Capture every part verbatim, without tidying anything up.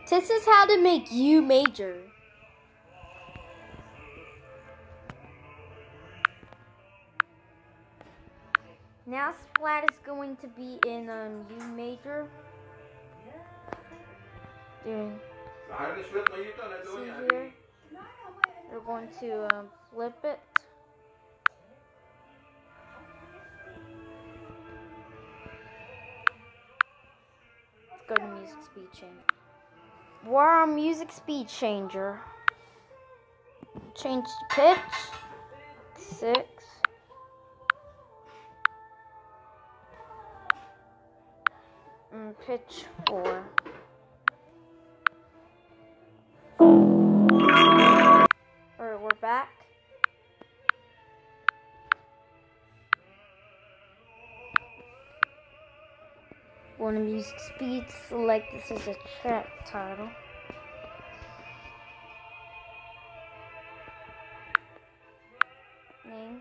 This is how to make U major. Now Splat is going to be in um, U major. Doing. See here? We're going to um, flip it. Let's go to music speed changer. We're on music speed changer. Change the pitch. Six. And pitch four. Alright, we're back. Go to music speed, select this as a track title. Name.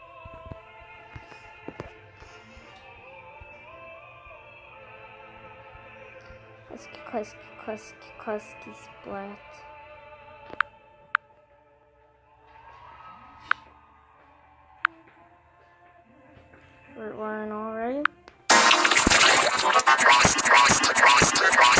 Husky, Husky, Husky, Husky, Splat. We're running already.